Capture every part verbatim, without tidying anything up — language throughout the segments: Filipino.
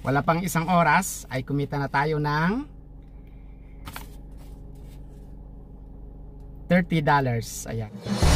wala pang isang oras ay kumita na tayo ng thirty dollars. Ayan.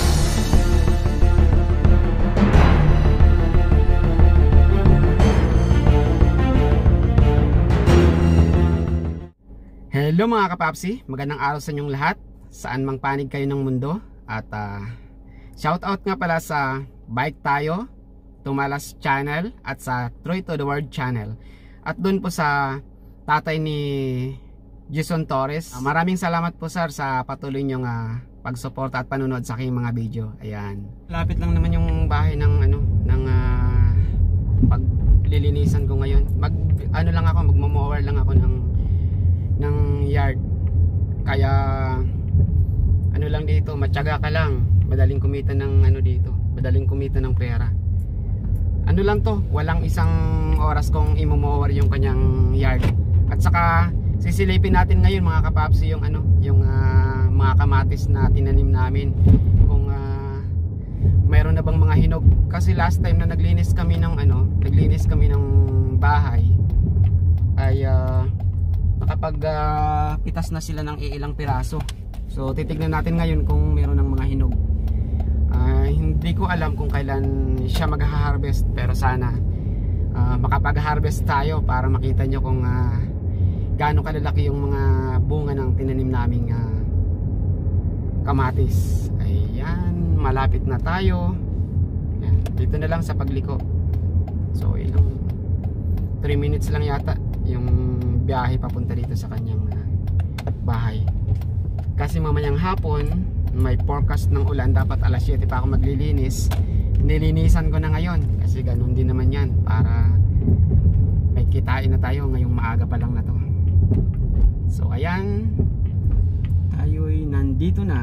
Hello mga kapapsi, magandang araw sa inyong lahat, saan mang panig kayo ng mundo. At uh, shout out nga pala sa Bike Tayo, Tumalas channel at sa Troy to the World channel. At doon po sa tatay ni Jason Torres. Uh, maraming salamat po sir sa patuloy nyong uh, pagsuporta at panunood sa aking mga video. Ayan. Lapit lang naman yung bahay ng ano ng uh, paglilinisan ko ngayon. Mag ano lang ako, magmo-mower lang ako ng ng yard. Kaya ano lang dito, matyaga ka lang. Madaling kumita ng ano dito. Madaling kumita ng pera. Ano lang to, walang isang oras kong imo-mower yung kanyang yard. At saka sisilipin natin ngayon mga kapapsi yung ano, yung uh, mga kamatis na tinanim namin. Kung uh, mayroon na bang mga hinog. Kasi last time na naglinis kami ng ano, naglinis kami ng bahay ay uh, nakapag uh, pitas na sila ng iilang piraso. So titignan natin ngayon kung mayroon ng mga hinog. Uh, hindi ko alam kung kailan siya mag-harvest, pero sana uh, makapag-harvest tayo para makita nyo kung uh, gaano kalalaki yung mga bunga ng tinanim naming uh, kamatis. Ayan, malapit na tayo. Ayan, dito na lang sa pagliko. So ilang three minutes lang yata yung biyahe papunta dito sa kanyang uh, bahay. Kasi mamayang hapon may forecast ng ulan, dapat alas siyete pa ako maglilinis. Nilinisan ko na ngayon kasi ganun din naman yan, para may kitain na tayo ngayong maaga pa lang na to. So ayan, tayo'y nandito na.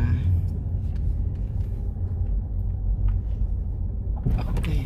Okay.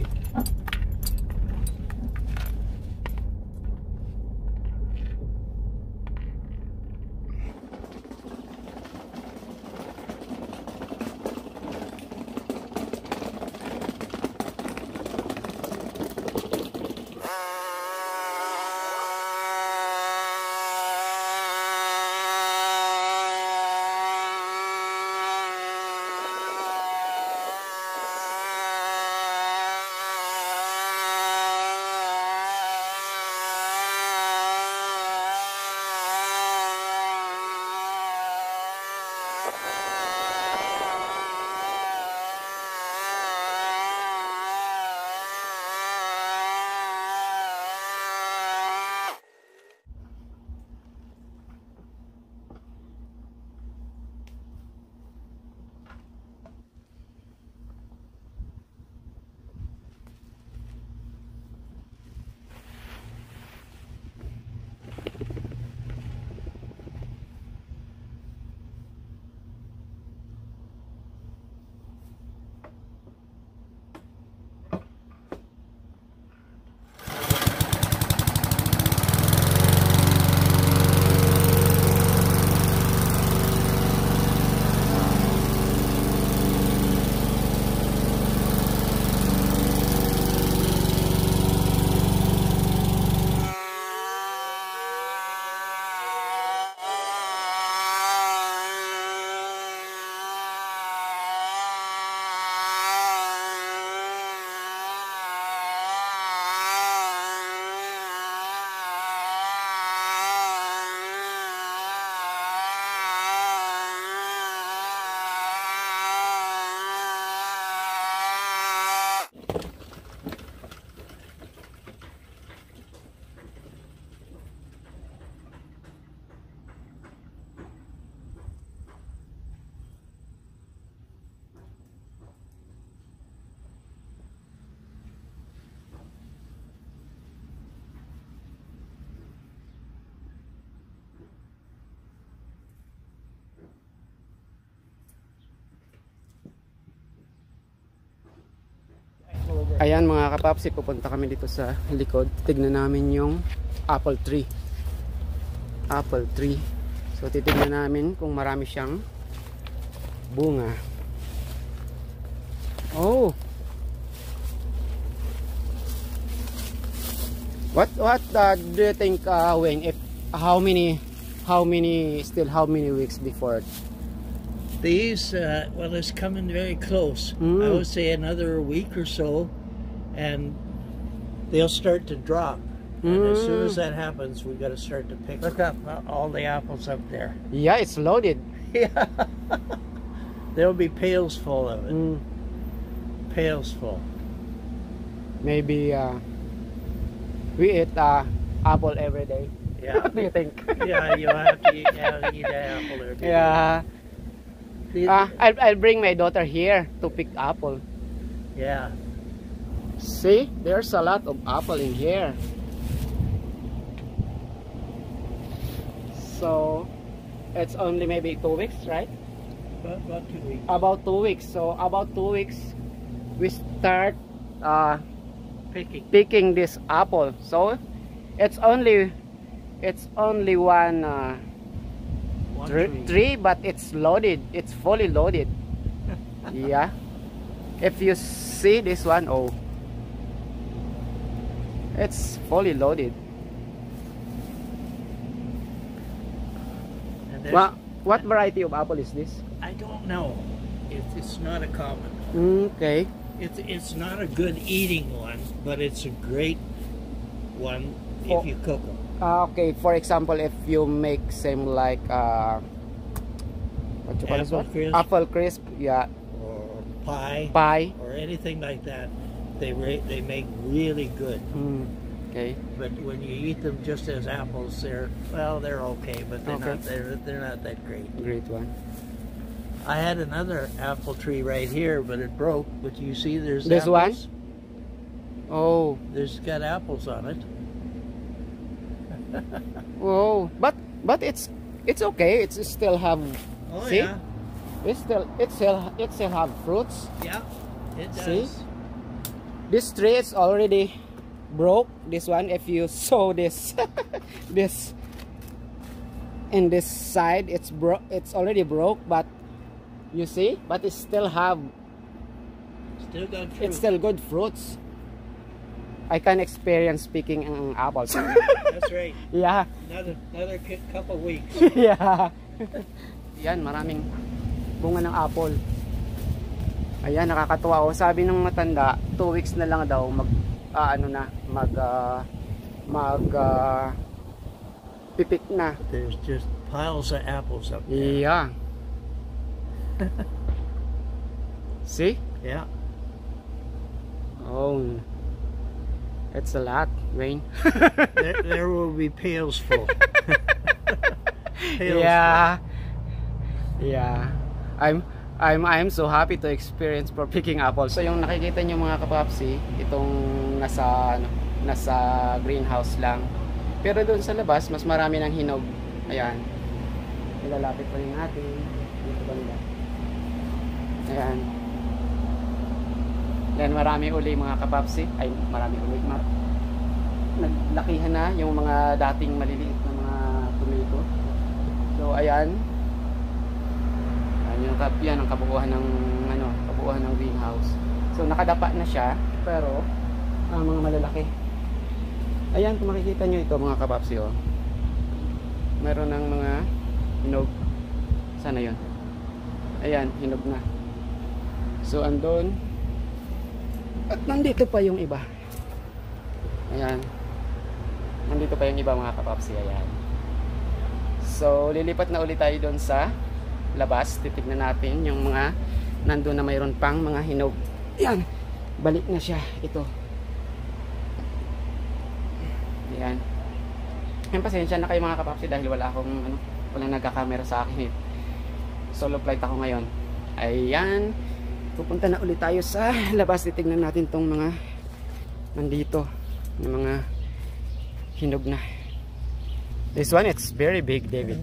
Ayan mga kapapsi, pupunta kami dito sa likod. Tignan namin yung apple tree. Apple tree. So titignan namin kung marami siyang bunga. Oh! What what uh, do you think, uh, Wayne? If how many, how many still how many weeks before? These, uh, well, it's coming very close. Mm. I would say another week or so, and they'll start to drop. And Mm. as soon as that happens, we got to start to pick. Look up uh, all the apples up there. Yeah, it's loaded. Yeah, there'll be pails full of it. Mm. Pails full. Maybe uh, we eat uh, apple every day. Yeah. What do you think? Yeah, you have to eat, have to eat an apple every day. Yeah. The- Uh, I'll, I'll bring my daughter here to pick apple. yeah. See, there's a lot of apple in here. So, it's only maybe two weeks, right? About, about two weeks. About two weeks. So, about two weeks, we start uh, Picking. picking this apple. So, it's only, it's only one uh, One three, tree. tree, but it's loaded. It's fully loaded. Yeah. If you see this one, oh, it's fully loaded. And there's- Well, what variety of apple is this? I don't know. It's, it's not a common. Okay. It's it's not a good eating one, but it's a great one if Oh. you cook them. Uh, okay. For example, if you make same like uh, what you call this Apple one? crisp. Apple crisp, yeah, Or pie, pie. or anything like that, they re they make really good. Mm. Okay. But when you eat them just as apples, they're well, they're okay, but they're Okay. not they're they're not that great. Great one. I had another apple tree right here, but it broke. But you see, there's This one? apples. Oh, There's got apples on it. oh, but but it's it's okay. It's still have. Oh See? yeah, It's still it still it still have fruits. yeah, it does. See? This tree is already broke. This one, if you saw this, this in this side, it's broke. It's already broke, but you see, but it still have. Still got fruit. It's still good fruits. I can experience picking ang apples. That's right. Yeah, Another another ki- couple weeks. yeah. Yan, maraming bunga ng apple. Ayan, nakakatuwa. O, sabi ng matanda, two weeks na lang daw mag ah, ano na, mag uh, mag uh, pipik na. There's just piles of apples up there. Yeah. See? Yeah. Oh, it's a lot, Wayne. There, there will be pails full. Pails Yeah. Yeah. I'm I'm I'm so happy to experience for picking apples. So yung nakikita niyo mga kapapsi, itong nasa ano, nasa greenhouse lang. Pero doon sa labas, mas marami ng hinog. Ayan. Ilalapit pa rin natin. Dito banda. Ayan. Yan, marami uli mga kapapsi. Ay, marami uli. Mar Naglakihan na yung mga dating maliliit na mga tomato. So, ayan. Ayan yung kap yan, ang kabuuan ng ano, kabuuan ng greenhouse. So, nakadapa na siya, pero ang mga malalaki. Ayan, kung makikita nyo ito mga kapapsi, oh. Meron ng mga hinog. Sana yun? Ayan, hinog na. So, andun. At nandito pa yung iba. Ayan. Nandito pa yung iba mga kapapsi. Ayan. So, lilipat na ulit tayo doon sa labas. Titignan natin yung mga nandun na mayroon pang mga hinog. Ayan. Balik na siya. Ito. Ayan. Ayan, pasensya na kayo mga kapapsi dahil wala akong ano, walang nagka-camera sa akin. Solo flight ako ngayon. Ayan. Pupunta na ulit tayo sa labas. Titignan natin tong mga nandito ng mga hinog na. This one, it's very big, David.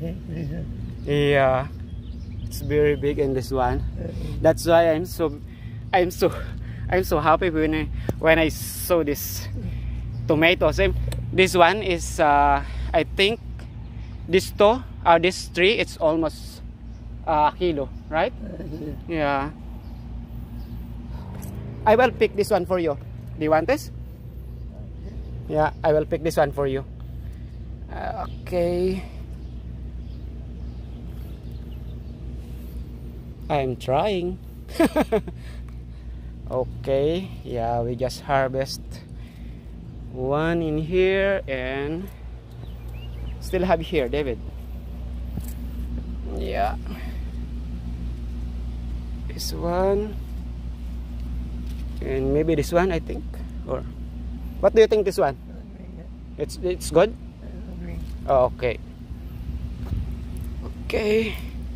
Yeah, it's very big. And this one, that's why I'm so I'm so I'm so happy when I when I saw this tomatoes. This one is uh, I think this to uh, this tree, it's almost uh, a kilo, right? Yeah. I will pick this one for you. Do you want this? Yeah, I will pick this one for you. Uh, okay. I'm trying. Okay, yeah, we just harvest one in here and still have here, David. Yeah. This one and maybe this one, I think. Or what do you think this one? It's it's good? Oh, okay. Okay.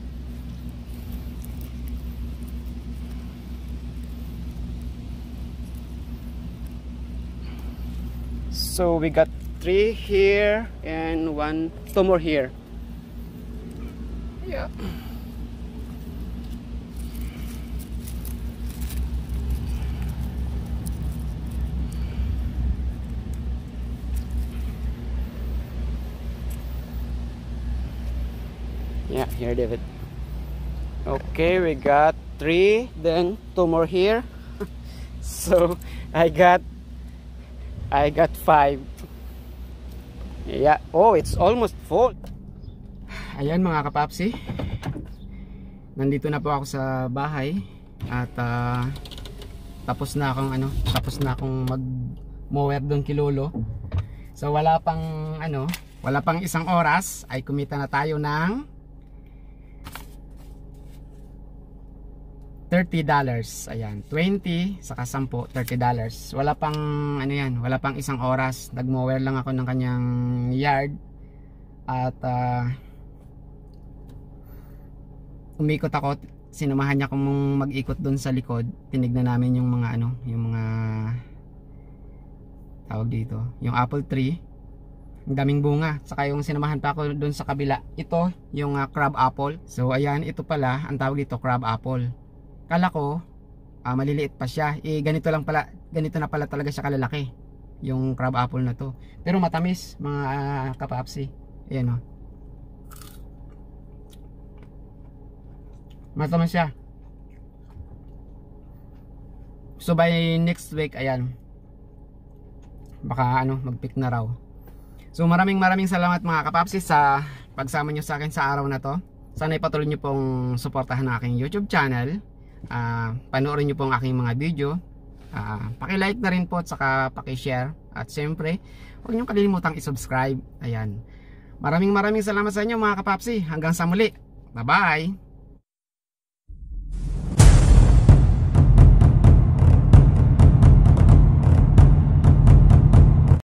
So we got three here and one, two more here. Yeah. Yeah, here, David. Okay, we got three, then two more here. So I got I got five. Yeah. Oh, it's almost full. Ayan mga kapapsi, nandito na po ako sa bahay at uh, tapos na akong ano, tapos na akong mag-mower doon kay Lolo. So wala pang ano, wala pang isang oras ay kumita na tayo ng thirty dollars. Ayan, twenty saka ten, thirty dollars. Wala pang ano yan, wala pang isang oras. Nag-mower lang ako ng kanyang yard at uh, umikot ako. Sinamahan niya akong mag-ikot doon sa likod. Tinignan namin yung mga ano, yung mga tawag dito, yung apple tree. Ang daming bunga. Saka yung sinamahan pa ako doon sa kabila, ito yung uh, crab apple. So ayan, ito pala ang tawag dito, crab apple. Kala ko uh, maliliit pa siya. Eh ganito lang pala, ganito na pala talaga siya kalalaki yung crab apple na to. Pero matamis mga uh, kapapsi. Ayan o. Matamis siya. So by next week, ayan, baka ano, mag-pick na raw. So maraming maraming salamat mga kapapsi sa pagsama nyo sa akin sa araw na to. Sana ipatuloy nyo pong suportahan ang aking YouTube channel. Uh, panoorin nyo po ang aking mga video, uh, paki-like na rin po at saka paki-share, at siyempre huwag nyo kalilimutang i-subscribe. Ayan, maraming maraming salamat sa inyo mga kapapsi. Hanggang sa muli, bye bye.